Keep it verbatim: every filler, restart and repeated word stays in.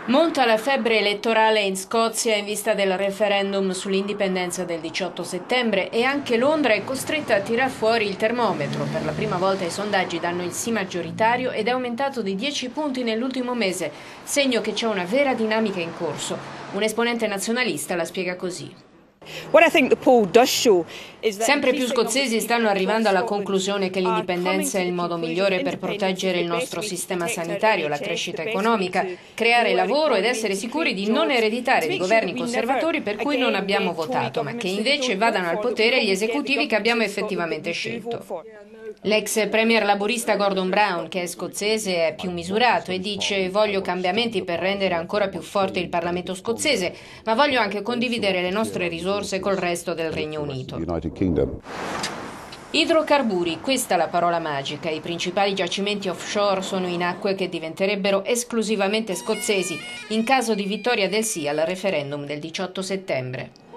Monta la febbre elettorale in Scozia in vista del referendum sull'indipendenza del diciotto settembre e anche Londra è costretta a tirar fuori il termometro. Per la prima volta i sondaggi danno il sì maggioritario ed è aumentato di dieci punti nell'ultimo mese, segno che c'è una vera dinamica in corso. Un esponente nazionalista la spiega così. Sempre più scozzesi stanno arrivando alla conclusione che l'indipendenza è il modo migliore per proteggere il nostro sistema sanitario, la crescita economica, creare lavoro ed essere sicuri di non ereditare di governi conservatori per cui non abbiamo votato, ma che invece vadano al potere gli esecutivi che abbiamo effettivamente scelto. L'ex premier laburista Gordon Brown, che è scozzese, è più misurato e dice: voglio cambiamenti per rendere ancora più forte il Parlamento scozzese, ma voglio anche condividere le nostre risorse col resto del Regno Unito. Idrocarburi, questa è la parola magica. I principali giacimenti offshore sono in acque che diventerebbero esclusivamente scozzesi in caso di vittoria del sì al referendum del diciotto settembre.